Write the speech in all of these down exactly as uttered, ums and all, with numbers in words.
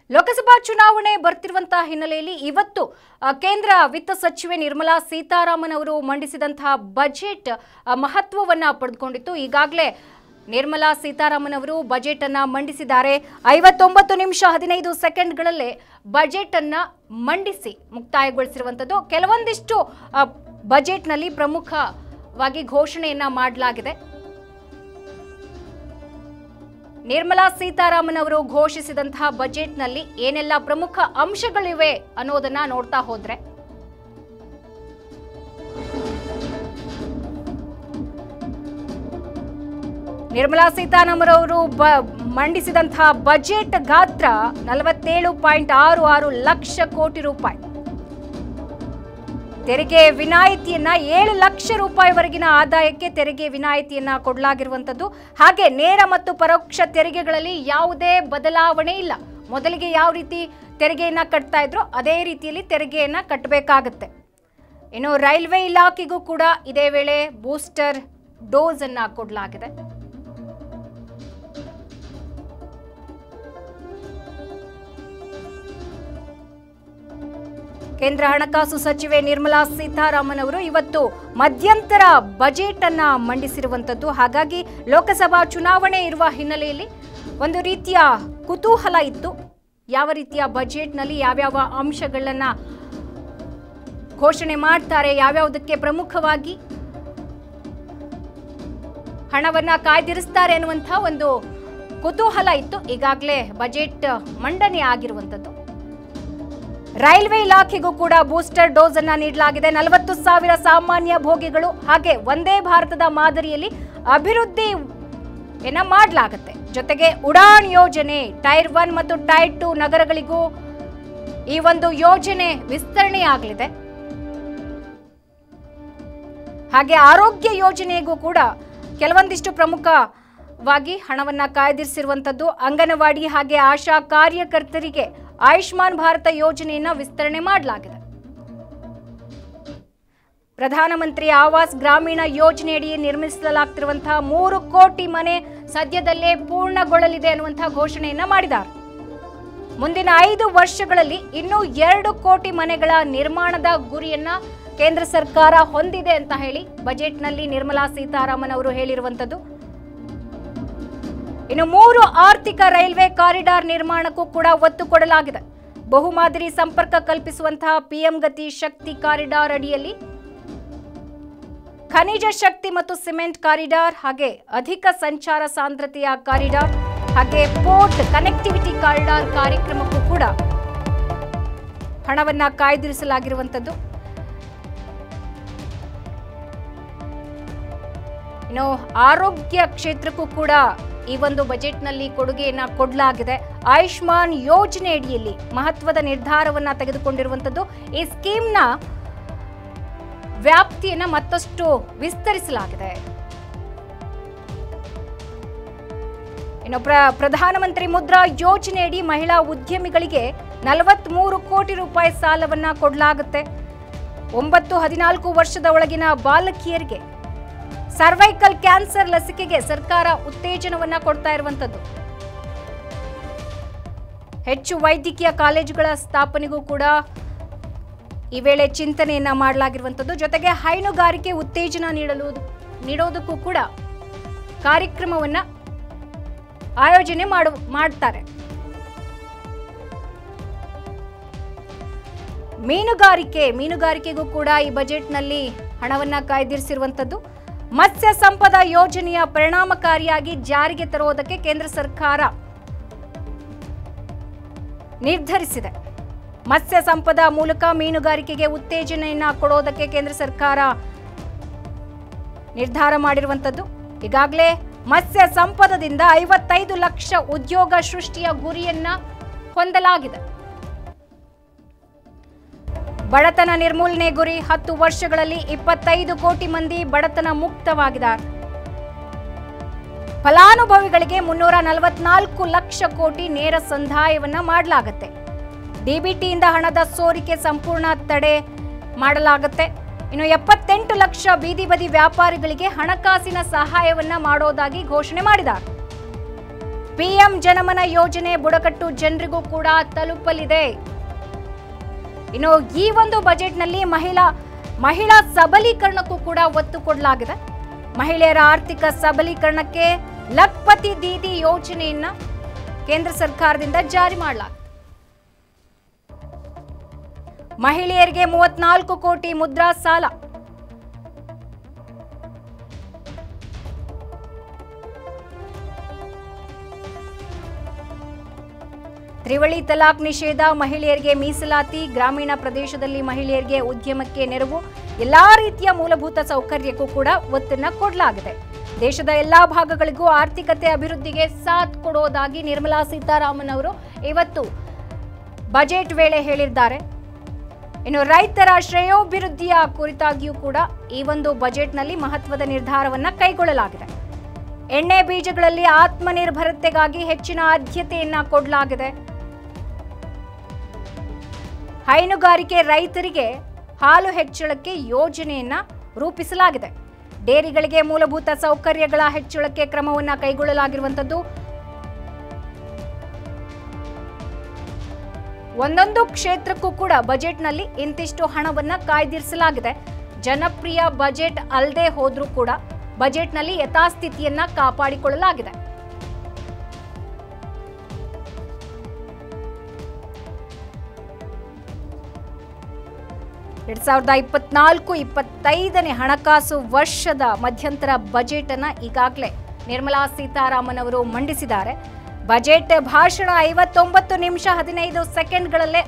ಲೋಕಸಭಾ ಚುನಾವಣೆ ಬರ್ತಿರುವಂತಹ ಹಿನ್ನೆಲೆಯಲ್ಲಿ ಇವತ್ತು ಕೇಂದ್ರ ವಿತ್ತ ಸಚಿವೆ ನಿರ್ಮಲಾ ಸೀತಾರಾಮನ್ ಅವರು ಮಂಡಿಸಿದಂತಹ ಬಜೆಟ್ ಮಹತ್ವವನ್ನ ಪಡೆದುಕೊಂಡಿತ್ತು. ಈಗಾಗಲೇ ನಿರ್ಮಲಾ ಸೀತಾರಾಮನ್ ಅವರು ಬಜೆಟ್ ಅನ್ನ ಮಂಡಿಸಿದ್ದಾರೆ. ಐವತ್ತೊಂಬತ್ತು ನಿಮಿಷ ಹದಿನೈದು ಸೆಕೆಂಡ್ಗಳಲ್ಲೇ ಬಜೆಟ್ ಅನ್ನ ಮಂಡಿಸಿ ಮುಕ್ತಾಯಗೊಳಿಸಿರುವಂತದ್ದು. ಕೆಲವೊಂದಿಷ್ಟು ಬಜೆಟ್ನಲ್ಲಿ ಪ್ರಮುಖವಾಗಿ ಘೋಷಣೆಯನ್ನ ಮಾಡಲಾಗಿದೆ. ನಿರ್ಮಲಾ ಸೀತಾರಾಮನ್ ಅವರು ಘೋಷಿಸಿದಂತಹ ಬಜೆಟ್ನಲ್ಲಿ ಏನೆಲ್ಲ ಪ್ರಮುಖ ಅಂಶಗಳಿವೆ ಅನ್ನೋದನ್ನ ನೋಡ್ತಾ ಹೋದ್ರೆ, ನಿರ್ಮಲಾ ಸೀತಾರಾಮನ್ ಅವರು ಮಂಡಿಸಿದಂತಹ ಬಜೆಟ್ ಗಾತ್ರ ನಲವತ್ತೇಳು ಪಾಯಿಂಟ್ ಆರು ಆರು ಲಕ್ಷ ಕೋಟಿ ರೂಪಾಯಿ. ತೆರಿಗೆ ವಿನಾಯಿತಿಯನ್ನ ಏಳು ಲಕ್ಷ ರೂಪಾಯಿವರೆಗಿನ ಆದಾಯಕ್ಕೆ ತೆರಿಗೆ ವಿನಾಯಿತಿಯನ್ನ ಕೊಡಲಾಗಿರುವಂತದ್ದು. ಹಾಗೆ ನೇರ ಮತ್ತು ಪರೋಕ್ಷ ತೆರಿಗೆಗಳಲ್ಲಿ ಯಾವುದೇ ಬದಲಾವಣೆ ಇಲ್ಲ. ಮೊದಲಿಗೆ ಯಾವ ರೀತಿ ತೆರಿಗೆಯನ್ನ ಕಟ್ತಾ ಇದ್ರು ಅದೇ ರೀತಿಯಲ್ಲಿ ತೆರಿಗೆಯನ್ನ ಕಟ್ಟಬೇಕಾಗುತ್ತೆ. ಇನ್ನು ರೈಲ್ವೆ ಇಲಾಖೆಗೂ ಕೂಡ ಇದೇ ವೇಳೆ ಬೂಸ್ಟರ್ ಡೋಸ್ ಅನ್ನ ಕೊಡಲಾಗಿದೆ. ಕೇಂದ್ರ ಹಣಕಾಸು ಸಚಿವೆ ನಿರ್ಮಲಾ ಸೀತಾರಾಮನ್ ಅವರು ಇವತ್ತು ಮಧ್ಯಂತರ ಬಜೆಟ್ ಅನ್ನ ಮಂಡಿಸಿರುವಂತದ್ದು. ಹಾಗಾಗಿ ಲೋಕಸಭಾ ಚುನಾವಣೆ ಇರುವ ಹಿನ್ನೆಲೆಯಲ್ಲಿ ಒಂದು ರೀತಿಯ ಕುತೂಹಲ ಇತ್ತು. ಯಾವ ರೀತಿಯ ಬಜೆಟ್ನಲ್ಲಿ ಯಾವ್ಯಾವ ಅಂಶಗಳನ್ನ ಘೋಷಣೆ ಮಾಡ್ತಾರೆ, ಯಾವ್ಯಾವುದಕ್ಕೆ ಪ್ರಮುಖವಾಗಿ ಹಣವನ್ನ ಕಾಯ್ದಿರಿಸ್ತಾರೆ ಅನ್ನುವಂಥ ಒಂದು ಕುತೂಹಲ ಇತ್ತು. ಈಗಾಗಲೇ ಬಜೆಟ್ ಮಂಡನೆ ಆಗಿರುವಂತದ್ದು. ರೈಲ್ವೆ ಇಲಾಖೆಗೂ ಕೂಡ ಬೂಸ್ಟರ್ ಡೋಸ್ ಅನ್ನ ನೀಡಲಾಗಿದೆ. ನಲವತ್ತು ಸಾವಿರ ಸಾಮಾನ್ಯ ಭೋಗಿಗಳು ಹಾಗೆ ಒಂದೇ ಭಾರತದ ಮಾದರಿಯಲ್ಲಿ ಅಭಿವೃದ್ಧಿ ಏನ ಮಾಡಲಾಗುತ್ತೆ. ಜೊತೆಗೆ ಉಡಾನ್ ಯೋಜನೆ ಟೈರ್ ಒನ್ ಮತ್ತು ಟೈರ್ ಟೂ ನಗರಗಳಿಗೂ ಈ ಒಂದು ಯೋಜನೆ ವಿಸ್ತರಣೆಯಾಗಲಿದೆ. ಹಾಗೆ ಆರೋಗ್ಯ ಯೋಜನೆಗೂ ಕೂಡ ಕೆಲವೊಂದಿಷ್ಟು ಪ್ರಮುಖವಾಗಿ ಹಣವನ್ನ ಕಾಯ್ದಿರಿಸಿರುವಂತದ್ದು. ಅಂಗನವಾಡಿ ಹಾಗೆ ಆಶಾ ಕಾರ್ಯಕರ್ತರಿಗೆ ಆಯುಷ್ಮಾನ್ ಭಾರತ ಯೋಜನೆಯನ್ನ ವಿಸ್ತರಣೆ ಮಾಡಲಾಗಿದೆ. ಪ್ರಧಾನಮಂತ್ರಿ ಆವಾಸ್ ಗ್ರಾಮೀಣ ಯೋಜನೆಯಡಿ ನಿರ್ಮಿಸಲಾಗ್ತಿರುವಂತಹ ಮೂರು ಕೋಟಿ ಮನೆ ಸದ್ಯದಲ್ಲೇ ಪೂರ್ಣಗೊಳ್ಳಲಿದೆ ಅನ್ನುವಂತಹ ಘೋಷಣೆಯನ್ನ ಮಾಡಿದ್ದಾರೆ. ಮುಂದಿನ ಐದು ವರ್ಷಗಳಲ್ಲಿ ಇನ್ನೂ ಎರಡು ಕೋಟಿ ಮನೆಗಳ ನಿರ್ಮಾಣದ ಗುರಿಯನ್ನ ಕೇಂದ್ರ ಸರ್ಕಾರ ಹೊಂದಿದೆ ಅಂತ ಹೇಳಿ ಬಜೆಟ್ನಲ್ಲಿ ನಿರ್ಮಲಾ ಸೀತಾರಾಮನ್ ಅವರು ಹೇಳಿರುವಂತದ್ದು. ಇನ್ನು ಮೂರು ಆರ್ಥಿಕ ರೈಲ್ವೆ ಕಾರಿಡಾರ್ ನಿರ್ಮಾಣಕ್ಕೂ ಕೂಡ ಒತ್ತು ಕೊಡಲಾಗಿದೆ. ಬಹುಮಾದರಿ ಸಂಪರ್ಕ ಕಲ್ಪಿಸುವಂತಹ ಪಿಎಂ ಗತಿ ಶಕ್ತಿ ಕಾರಿಡಾರ್ ಅಡಿಯಲ್ಲಿ ಖನಿಜ ಶಕ್ತಿ ಮತ್ತು ಸಿಮೆಂಟ್ ಕಾರಿಡಾರ್ ಹಾಗೆ ಅಧಿಕ ಸಂಚಾರ ಸಾಂದ್ರತೆಯ ಕಾರಿಡಾರ್ ಹಾಗೆ ಪೋರ್ಟ್ ಕನೆಕ್ಟಿವಿಟಿ ಕಾರಿಡಾರ್ ಕಾರ್ಯಕ್ರಮಕ್ಕೂ ಕೂಡ ಹಣವನ್ನ ಕಾಯ್ದಿರಿಸಲಾಗಿರುವಂತದ್ದು. ಇನ್ನು ಆರೋಗ್ಯ ಕ್ಷೇತ್ರಕ್ಕೂ ಕೂಡ ಈ ಒಂದು ಬಜೆಟ್ನಲ್ಲಿ ಕೊಡುಗೆಯನ್ನ ಕೊಡಲಾಗಿದೆ. ಆಯುಷ್ಮಾನ್ ಯೋಜನೆ ಅಡಿಯಲ್ಲಿ ಮಹತ್ವದ ನಿರ್ಧಾರವನ್ನ ತೆಗೆದುಕೊಂಡಿರುವಂತದ್ದು. ಈ ಸ್ಕೀಮ್ನ ವ್ಯಾಪ್ತಿಯನ್ನ ಮತ್ತಷ್ಟು ವಿಸ್ತರಿಸಲಾಗಿದೆ. ಇನ್ನು ಪ್ರ ಪ್ರಧಾನಮಂತ್ರಿ ಮುದ್ರಾ ಯೋಜನೆಯಡಿ ಮಹಿಳಾ ಉದ್ಯಮಿಗಳಿಗೆ ನಲವತ್ತ್ ಮೂರು ಕೋಟಿ ರೂಪಾಯಿ ಸಾಲವನ್ನ ಕೊಡಲಾಗುತ್ತೆ. ಒಂಬತ್ತು ಹದಿನಾಲ್ಕು ವರ್ಷದ ಒಳಗಿನ ಬಾಲಕಿಯರಿಗೆ ಸರ್ವೈಕಲ್ ಕ್ಯಾನ್ಸರ್ ಲಸಿಕೆಗೆ ಸರ್ಕಾರ ಉತ್ತೇಜನವನ್ನ ಕೊಡ್ತಾ ಇರುವಂತದ್ದು. ಹೆಚ್ಚು ವೈದ್ಯಕೀಯ ಕಾಲೇಜುಗಳ ಸ್ಥಾಪನೆಗೂ ಕೂಡ ಈ ವೇಳೆ ಚಿಂತನೆಯನ್ನ ಮಾಡಲಾಗಿರುವಂತದ್ದು. ಜೊತೆಗೆ ಹೈನುಗಾರಿಕೆ ಉತ್ತೇಜನ ನೀಡಲು ನೀಡೋದಕ್ಕೂ ಕೂಡ ಕಾರ್ಯಕ್ರಮವನ್ನ ಆಯೋಜನೆ ಮಾಡು ಮಾಡ್ತಾರೆ. ಮೀನುಗಾರಿಕೆ ಮೀನುಗಾರಿಕೆಗೂ ಕೂಡ ಈ ಬಜೆಟ್ನಲ್ಲಿ ಹಣವನ್ನ ಕಾಯ್ದಿರಿಸಿರುವಂತದ್ದು. ಮತ್ಸ್ಯ ಸಂಪದ ಯೋಜನೆಯ ಪರಿಣಾಮಕಾರಿಯಾಗಿ ಜಾರಿಗೆ ತರುವುದಕ್ಕೆ ಕೇಂದ್ರ ಸರ್ಕಾರ ನಿರ್ಧರಿಸಿದೆ. ಮತ್ಸ್ಯ ಸಂಪದ ಮೂಲಕ ಮೀನುಗಾರಿಕೆಗೆ ಉತ್ತೇಜನೆಯನ್ನ ಕೊಡೋದಕ್ಕೆ ಕೇಂದ್ರ ಸರ್ಕಾರ ನಿರ್ಧಾರ ಮಾಡಿರುವಂತದ್ದು. ಈಗಾಗಲೇ ಮತ್ಸ್ಯ ಸಂಪದದಿಂದ ಐವತ್ತೈದು ಲಕ್ಷ ಉದ್ಯೋಗ ಸೃಷ್ಟಿಯ ಗುರಿಯನ್ನ ಹೊಂದಲಾಗಿದೆ. ಬಡತನ ನಿರ್ಮೂಲನೆ ಗುರಿ ಹತ್ತು ವರ್ಷಗಳಲ್ಲಿ ಇಪ್ಪತ್ತೈದು ಕೋಟಿ ಮಂದಿ ಬಡತನ ಮುಕ್ತವಾಗಿದ್ದಾರೆ. ಫಲಾನುಭವಿಗಳಿಗೆ ಮುನ್ನೂರ ನಲವತ್ನಾಲ್ಕು ಲಕ್ಷ ಕೋಟಿ ನೇರ ಸಂದಾಯವನ್ನ ಮಾಡಲಾಗುತ್ತೆ. ಡಿಬಿಟಿಯಿಂದ ಹಣದ ಸೋರಿಕೆ ಸಂಪೂರ್ಣ ತಡೆ ಮಾಡಲಾಗುತ್ತೆ. ಇನ್ನು ಎಪ್ಪತ್ತೆಂಟು ಲಕ್ಷ ಬೀದಿ ಬದಿ ವ್ಯಾಪಾರಿಗಳಿಗೆ ಹಣಕಾಸಿನ ಸಹಾಯವನ್ನ ಮಾಡೋದಾಗಿ ಘೋಷಣೆ ಮಾಡಿದ್ದಾರೆ. ಪಿಎಂ ಜನಮನ ಯೋಜನೆ ಬುಡಕಟ್ಟು ಜನರಿಗೂ ಕೂಡ ತಲುಪಲಿದೆ. ಇನ್ನು ಈ ಒಂದು ಬಜೆಟ್ನಲ್ಲಿ ಮಹಿಳಾ ಮಹಿಳಾ ಸಬಲೀಕರಣಕ್ಕೂ ಕೂಡ ಒತ್ತು ಕೊಡಲಾಗಿದೆ. ಮಹಿಳೆಯರ ಆರ್ಥಿಕ ಸಬಲೀಕರಣಕ್ಕೆ ಲಖ್ಪತಿ ದೀದಿ ಯೋಜನೆಯನ್ನ ಕೇಂದ್ರ ಸರ್ಕಾರದಿಂದ ಜಾರಿ ಮಾಡಲಾಗಿದೆ. ಮಹಿಳೆಯರಿಗೆ ಮೂವತ್ನಾಲ್ಕು ಕೋಟಿ ಮುದ್ರಾ ಸಾಲ. ತ್ರಿವಳಿ ತಲಾಕ್ ನಿಷೇಧ, ಮಹಿಳೆಯರಿಗೆ ಮೀಸಲಾತಿ, ಗ್ರಾಮೀಣ ಪ್ರದೇಶದಲ್ಲಿ ಮಹಿಳೆಯರಿಗೆ ಉದ್ಯಮಕ್ಕೆ ನೆರವು, ಎಲ್ಲಾ ರೀತಿಯ ಮೂಲಭೂತ ಸೌಕರ್ಯಕ್ಕೂ ಕೂಡ ಒತ್ತನ್ನ ಕೊಡಲಾಗಿದೆ. ದೇಶದ ಎಲ್ಲಾ ಭಾಗಗಳಿಗೂ ಆರ್ಥಿಕತೆ ಅಭಿವೃದ್ಧಿಗೆ ಸಾಥ್ ಕೊಡೋದಾಗಿ ನಿರ್ಮಲಾ ಸೀತಾರಾಮನ್ ಅವರು ಇವತ್ತು ಬಜೆಟ್ ವೇಳೆ ಹೇಳಿದ್ದಾರೆ. ಇನ್ನು ರೈತರ ಶ್ರೇಯೋಭಿವೃದ್ಧಿಯ ಕುರಿತಾಗಿಯೂ ಕೂಡ ಈ ಒಂದು ಬಜೆಟ್ನಲ್ಲಿ ಮಹತ್ವದ ನಿರ್ಧಾರವನ್ನ ಕೈಗೊಳ್ಳಲಾಗಿದೆ. ಎಣ್ಣೆ ಬೀಜಗಳಲ್ಲಿ ಆತ್ಮನಿರ್ಭರತೆಗಾಗಿ ಹೆಚ್ಚಿನ ಆದ್ಯತೆಯನ್ನ ಕೊಡಲಾಗಿದೆ. ಹೈನುಗಾರಿಕೆ ರೈತರಿಗೆ ಹಾಲು ಹೆಚ್ಚಳಕ್ಕೆ ಯೋಜನೆಯನ್ನ ರೂಪಿಸಲಾಗಿದೆ. ಡೇರಿಗಳಿಗೆ ಮೂಲಭೂತ ಸೌಕರ್ಯಗಳ ಹೆಚ್ಚಳಕ್ಕೆ ಕ್ರಮವನ್ನ ಕೈಗೊಳ್ಳಲಾಗಿರುವಂತದ್ದು. ಒಂದೊಂದು ಕ್ಷೇತ್ರಕ್ಕೂ ಕೂಡ ಬಜೆಟ್ನಲ್ಲಿ ಇಂತಿಷ್ಟು ಹಣವನ್ನ ಕಾಯ್ದಿರಿಸಲಾಗಿದೆ. ಜನಪ್ರಿಯ ಬಜೆಟ್ ಅಲ್ಲದೆ ಹೋದ್ರೂ ಕೂಡ ಬಜೆಟ್ನಲ್ಲಿ ಯಥಾಸ್ಥಿತಿಯನ್ನ ಕಾಪಾಡಿಕೊಳ್ಳಲಾಗಿದೆ. ಎರಡ್ ಸಾವಿರದ ಇಪ್ಪತ್ನಾಲ್ಕು ಇಪ್ಪತ್ತೈದನೇ ಹಣಕಾಸು ವರ್ಷದ ಮಧ್ಯಂತರ ಬಜೆಟ್ ಅನ್ನ ಈಗಾಗಲೇ ನಿರ್ಮಲಾ ಸೀತಾರಾಮನ್ ಅವರು ಮಂಡಿಸಿದ್ದಾರೆ. ಬಜೆಟ್ ಭಾಷಣ ಐವತ್ತೊಂಬತ್ತು ನಿಮಿಷ ಹದಿನೈದು ಸೆಕೆಂಡ್ಗಳಲ್ಲೇ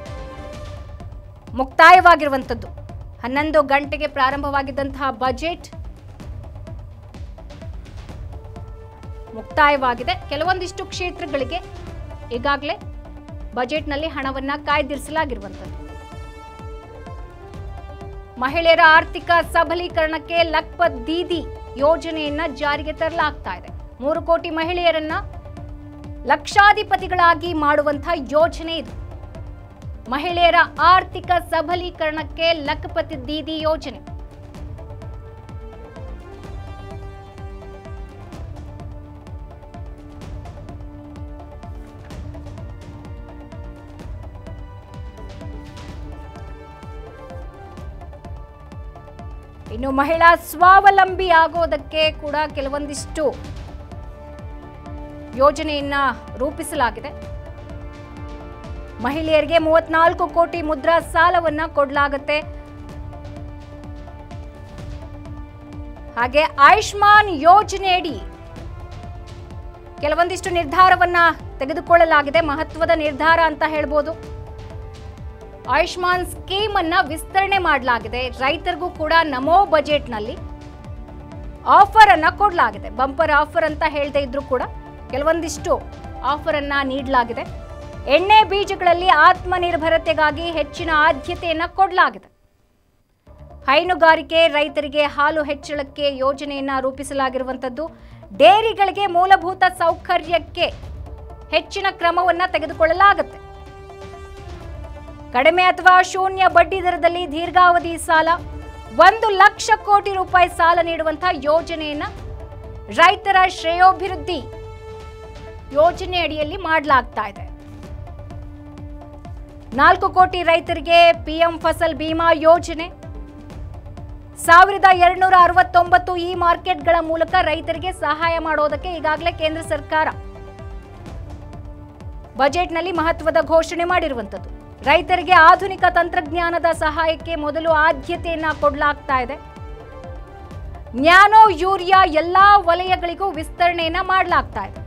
ಮುಕ್ತಾಯವಾಗಿರುವಂಥದ್ದು. ಹನ್ನೊಂದು ಗಂಟೆಗೆ ಪ್ರಾರಂಭವಾಗಿದ್ದಂತಹ ಬಜೆಟ್ ಮುಕ್ತಾಯವಾಗಿದೆ. ಕೆಲವೊಂದಿಷ್ಟು ಕ್ಷೇತ್ರಗಳಿಗೆ ಈಗಾಗಲೇ ಬಜೆಟ್ನಲ್ಲಿ ಹಣವನ್ನ ಕಾಯ್ದಿರಿಸಲಾಗಿರುವಂಥದ್ದು. ಮಹಿಳೆಯರ ಆರ್ಥಿಕ ಸಬಲೀಕರಣಕ್ಕೆ ಲಖ್ಪತ್ ದೀದಿ ಯೋಜನೆಯನ್ನ ಜಾರಿಗೆ ತರಲಾಗ್ತಾ ಇದೆ. ಮೂರು ಕೋಟಿ ಮಹಿಳೆಯರನ್ನ ಲಕ್ಷಾಧಿಪತಿಗಳಾಗಿ ಮಾಡುವಂತಹ ಯೋಜನೆ ಇದು. ಮಹಿಳೆಯರ ಆರ್ಥಿಕ ಸಬಲೀಕರಣಕ್ಕೆ ಲಖ್ಪತಿ ದೀದಿ ಯೋಜನೆ. ಇನ್ನು ಮಹಿಳಾ ಸ್ವಾವಲಂಬಿ ಆಗೋದಕ್ಕೆ ಕೂಡ ಕೆಲವೊಂದಿಷ್ಟು ಯೋಜನೆಯನ್ನ ರೂಪಿಸಲಾಗಿದೆ. ಮಹಿಳೆಯರಿಗೆ ಮೂವತ್ನಾಲ್ಕು ಕೋಟಿ ಮುದ್ರಾ ಸಾಲವನ್ನ ಕೊಡಲಾಗುತ್ತೆ. ಹಾಗೆ ಆಯುಷ್ಮಾನ್ ಯೋಜನೆಯಡಿ ಕೆಲವೊಂದಿಷ್ಟು ನಿರ್ಧಾರವನ್ನ ತೆಗೆದುಕೊಳ್ಳಲಾಗಿದೆ. ಮಹತ್ವದ ನಿರ್ಧಾರ ಅಂತ ಹೇಳ್ಬೋದು. ಆಯುಷ್ಮಾನ್ ಸ್ಕೀಮ್ ಅನ್ನ ವಿಸ್ತರಣೆ ಮಾಡಲಾಗಿದೆ. ರೈತರಿಗೂ ಕೂಡ ನಮೋ ಬಜೆಟ್ನಲ್ಲಿ ಆಫರ್ ಅನ್ನ ಕೊಡಲಾಗಿದೆ. ಬಂಪರ್ ಆಫರ್ ಅಂತ ಹೇಳದೇ ಇದ್ರೂ ಕೂಡ ಕೆಲವೊಂದಿಷ್ಟು ಆಫರ್ ಅನ್ನ ನೀಡಲಾಗಿದೆ. ಎಣ್ಣೆ ಬೀಜಗಳಲ್ಲಿ ಆತ್ಮನಿರ್ಭರತೆಗಾಗಿ ಹೆಚ್ಚಿನ ಆದ್ಯತೆಯನ್ನ ಕೊಡಲಾಗಿದೆ. ಹೈನುಗಾರಿಕೆ ರೈತರಿಗೆ ಹಾಲು ಹೆಚ್ಚಳಕ್ಕೆ ಯೋಜನೆಯನ್ನ ರೂಪಿಸಲಾಗಿರುವಂಥದ್ದು. ಡೇರಿಗಳಿಗೆ ಮೂಲಭೂತ ಸೌಕರ್ಯಕ್ಕೆ ಹೆಚ್ಚಿನ ಕ್ರಮವನ್ನ ತೆಗೆದುಕೊಳ್ಳಲಾಗುತ್ತೆ. ಕಡಿಮೆ ಅಥವಾ ಶೂನ್ಯ ಬಡ್ಡಿ ದರದಲ್ಲಿ ದೀರ್ಘಾವಧಿ ಸಾಲ, ಒಂದು ಲಕ್ಷ ಕೋಟಿ ರೂಪಾಯಿ ಸಾಲ ನೀಡುವಂತಹ ಯೋಜನೆಯನ್ನ ರೈತರ ಶ್ರೇಯೋಭಿವೃದ್ಧಿ ಯೋಜನೆ ಅಡಿಯಲ್ಲಿ ಮಾಡಲಾಗ್ತಾ ಇದೆ. ನಾಲ್ಕು ಕೋಟಿ ರೈತರಿಗೆ ಪಿಎಂ ಫಸಲ್ ಬಿಮಾ ಯೋಜನೆ. ಸಾವಿರದ ಎರಡ್ನೂರ ಅರವತ್ತೊಂಬತ್ತು ಇ ಮಾರ್ಕೆಟ್ಗಳ ಮೂಲಕ ರೈತರಿಗೆ ಸಹಾಯ ಮಾಡೋದಕ್ಕೆ ಈಗಾಗಲೇ ಕೇಂದ್ರ ಸರ್ಕಾರ ಬಜೆಟ್ನಲ್ಲಿ ಮಹತ್ವದ ಘೋಷಣೆ ಮಾಡಿರುವಂಥದ್ದು. ರೈತರಿಗೆ ಆಧುನಿಕ ತಂತ್ರಜ್ಞಾನದ ಸಹಾಯಕ್ಕೆ ಮೊದಲು ಆದ್ಯತೆಯನ್ನ ಕೊಡಲಾಗ್ತಾ ಇದೆ. ನ್ಯಾನೋ ಯೂರಿಯಾ ಎಲ್ಲಾ ವಲಯಗಳಿಗೂ ವಿಸ್ತರಣೆಯನ್ನ ಮಾಡಲಾಗ್ತಾ ಇದೆ.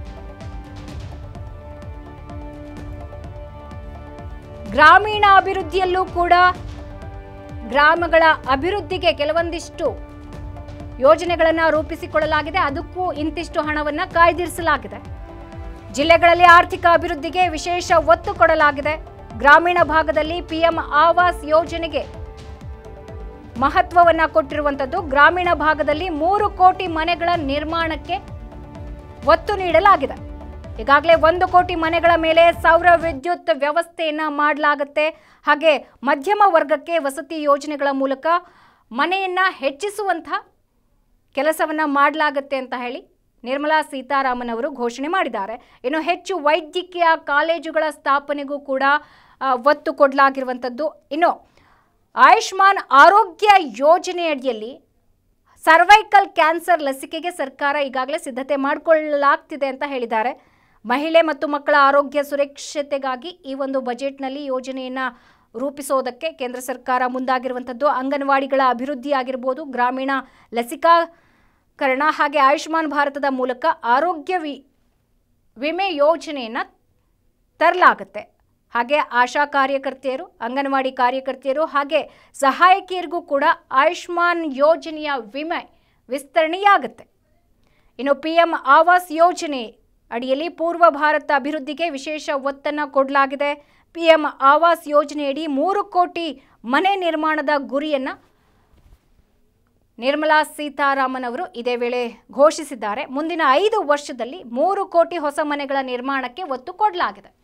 ಗ್ರಾಮೀಣ ಅಭಿವೃದ್ಧಿಯಲ್ಲೂ ಕೂಡ ಗ್ರಾಮಗಳ ಅಭಿವೃದ್ಧಿಗೆ ಕೆಲವೊಂದಿಷ್ಟು ಯೋಜನೆಗಳನ್ನು ರೂಪಿಸಿಕೊಳ್ಳಲಾಗಿದೆ. ಅದಕ್ಕೂ ಇಂತಿಷ್ಟು ಹಣವನ್ನು ಕಾಯ್ದಿರಿಸಲಾಗಿದೆ. ಜಿಲ್ಲೆಗಳಲ್ಲಿ ಆರ್ಥಿಕ ಅಭಿವೃದ್ಧಿಗೆ ವಿಶೇಷ ಒತ್ತು ಕೊಡಲಾಗಿದೆ. ಗ್ರಾಮೀಣ ಭಾಗದಲ್ಲಿ ಪಿಎಂ ಆವಾಸ್ ಯೋಜನೆಗೆ ಮಹತ್ವವನ್ನು ಕೊಟ್ಟಿರುವಂಥದ್ದು. ಗ್ರಾಮೀಣ ಭಾಗದಲ್ಲಿ ಮೂರು ಕೋಟಿ ಮನೆಗಳ ನಿರ್ಮಾಣಕ್ಕೆ ಒತ್ತು ನೀಡಲಾಗಿದೆ. ಈಗಾಗಲೇ ಒಂದು ಕೋಟಿ ಮನೆಗಳ ಮೇಲೆ ಸೌರ ವಿದ್ಯುತ್ ವ್ಯವಸ್ಥೆಯನ್ನ ಮಾಡಲಾಗುತ್ತೆ. ಹಾಗೆ ಮಧ್ಯಮ ವರ್ಗಕ್ಕೆ ವಸತಿ ಯೋಜನೆಗಳ ಮೂಲಕ ಮನೆಯನ್ನ ಹೆಚ್ಚಿಸುವಂಥ ಕೆಲಸವನ್ನ ಮಾಡಲಾಗುತ್ತೆ ಅಂತ ಹೇಳಿ ನಿರ್ಮಲಾ ಸೀತಾರಾಮನ್ ಅವರು ಘೋಷಣೆ ಮಾಡಿದ್ದಾರೆ. ಇನ್ನು ಹೆಚ್ಚು ವೈದ್ಯಕೀಯ ಕಾಲೇಜುಗಳ ಸ್ಥಾಪನೆಗೂ ಕೂಡ ಒತ್ತು ಕೊಡಲಾಗಿರುವಂಥದ್ದು. ಇನ್ನು ಆಯುಷ್ಮಾನ್ ಆರೋಗ್ಯ ಯೋಜನೆಯಡಿಯಲ್ಲಿ ಸರ್ವೈಕಲ್ ಕ್ಯಾನ್ಸರ್ ಲಸಿಕೆಗೆ ಸರ್ಕಾರ ಈಗಾಗಲೇ ಸಿದ್ಧತೆ ಮಾಡಿಕೊಳ್ಳಲಾಗ್ತಿದೆ ಅಂತ ಹೇಳಿದ್ದಾರೆ. ಮಹಿಳೆ ಮತ್ತು ಮಕ್ಕಳ ಆರೋಗ್ಯ ಸುರಕ್ಷತೆಗಾಗಿ ಈ ಒಂದು ಬಜೆಟ್ನಲ್ಲಿ ಯೋಜನೆಯನ್ನು ರೂಪಿಸೋದಕ್ಕೆ ಕೇಂದ್ರ ಸರ್ಕಾರ ಮುಂದಾಗಿರುವಂಥದ್ದು. ಅಂಗನವಾಡಿಗಳ ಅಭಿವೃದ್ಧಿ ಆಗಿರ್ಬೋದು, ಗ್ರಾಮೀಣ ಲಸಿಕಾಕರಣ ಹಾಗೆ ಆಯುಷ್ಮಾನ್ ಭಾರತದ ಮೂಲಕ ಆರೋಗ್ಯ ವಿ ವಿಮೆ ಯೋಜನೆಯನ್ನು ತರಲಾಗುತ್ತೆ. ಹಾಗೆ ಆಶಾ ಕಾರ್ಯಕರ್ತೆಯರು, ಅಂಗನವಾಡಿ ಕಾರ್ಯಕರ್ತೆಯರು ಹಾಗೆ ಸಹಾಯಕಿಯರಿಗೂ ಕೂಡ ಆಯುಷ್ಮಾನ್ ಯೋಜನೆಯ ವಿಮೆ ವಿಸ್ತರಣೆಯಾಗುತ್ತೆ. ಇನ್ನು ಪಿ ಎಂ ಆವಾಸ್ ಯೋಜನೆ ಅಡಿಯಲ್ಲಿ ಪೂರ್ವ ಭಾರತ ಅಭಿವೃದ್ಧಿಗೆ ವಿಶೇಷ ಒತ್ತನ್ನು ಕೊಡಲಾಗಿದೆ. ಪಿ ಎಂ ಆವಾಸ್ ಯೋಜನೆಯಡಿ ಮೂರು ಕೋಟಿ ಮನೆ ನಿರ್ಮಾಣದ ಗುರಿಯನ್ನು ನಿರ್ಮಲಾ ಸೀತಾರಾಮನ್ ಅವರು ಇದೇ ವೇಳೆ ಘೋಷಿಸಿದ್ದಾರೆ. ಮುಂದಿನ ಐದು ವರ್ಷದಲ್ಲಿ ಮೂರು ಕೋಟಿ ಹೊಸ ಮನೆಗಳ ನಿರ್ಮಾಣಕ್ಕೆ ಒತ್ತು ಕೊಡಲಾಗಿದೆ.